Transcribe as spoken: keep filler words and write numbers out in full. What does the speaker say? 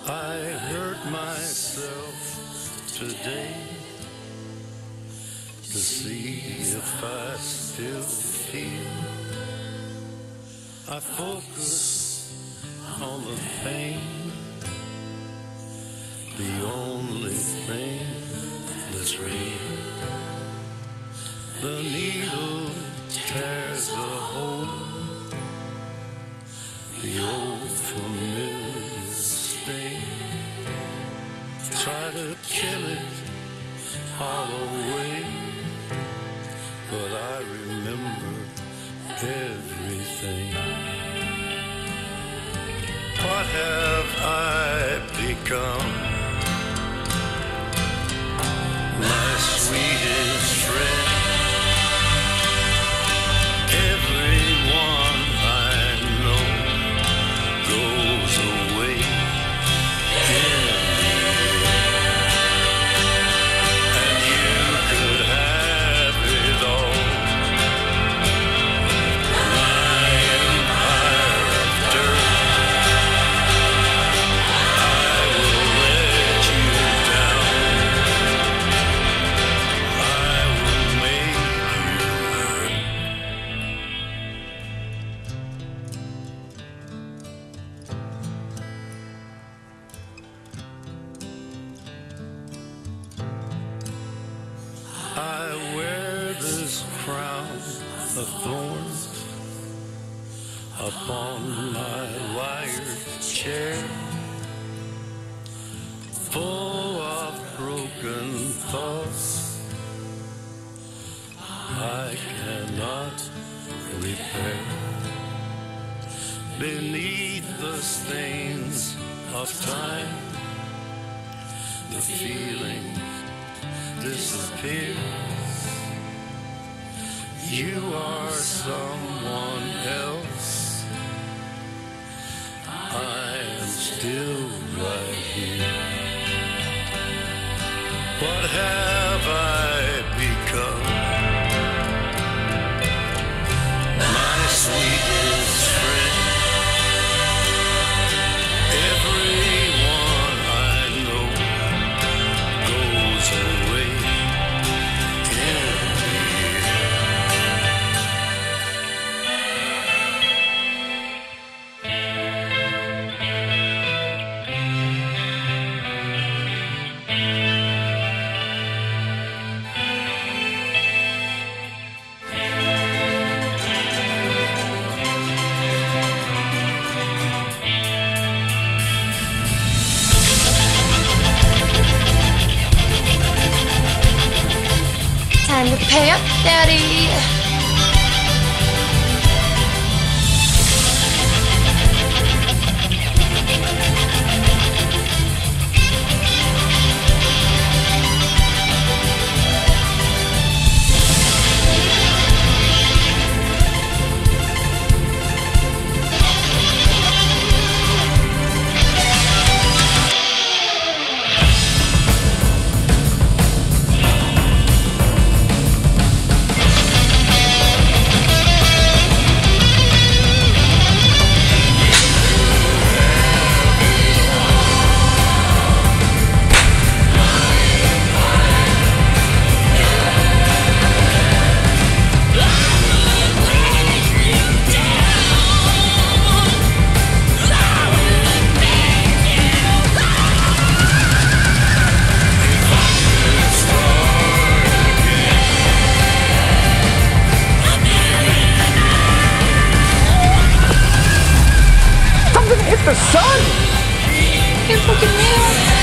I hurt myself today to see if I still feel. I focus on the pain, the only thing that's real. The needle tears a hole, the old familiar sting. Try to kill it all away, but I remember everything. What have I become? My sweetest friend. Everyone I know goes away in the end, and you could have it all. My empire of dirt, I will let you down. I will make you hurt. I wear this crown of thorns upon my wired chair, full of broken thoughts I cannot repair. Beneath the stains of time, the feeling disappears. You are someone else. I am still right here. What have I become? My sweetest friend. Everyone I know goes away in the Time to pay up, Daddy. The sun! You're fucking real.